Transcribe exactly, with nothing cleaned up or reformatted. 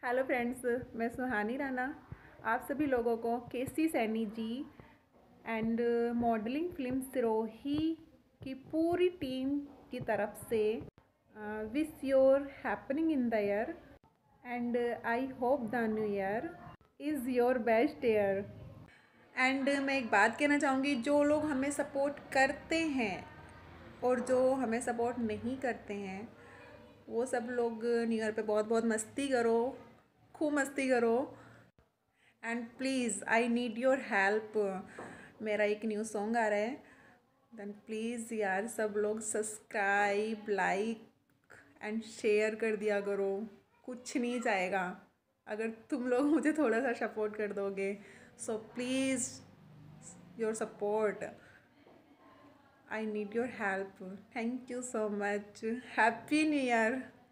Hello friends, मैं सुहानी राना आप सभी लोगों को K C Saini ji and modelling film Sirohi की पूरी टीम की तरफ से wish your happening in the year end I hope the new year is your best year. And मैं एक बात कहना चाहूँगी, जो लोग हमें सपोर्ट करते हैं और जो हमें सपोर्ट नहीं करते हैं वो सब लोग न्यू ईयर पे बहुत बहुत मस्ती करो, खूब मस्ती करो। And please I need your help. मेरा एक न्यू सॉन्ग आ रहा है, देन प्लीज़ यार सब लोग सब्सक्राइब, लाइक एंड शेयर कर दिया करो। कुछ नहीं जाएगा अगर तुम लोग मुझे थोड़ा सा सपोर्ट कर दोगे। So please your support, I need your help. Thank you so much. Happy new year.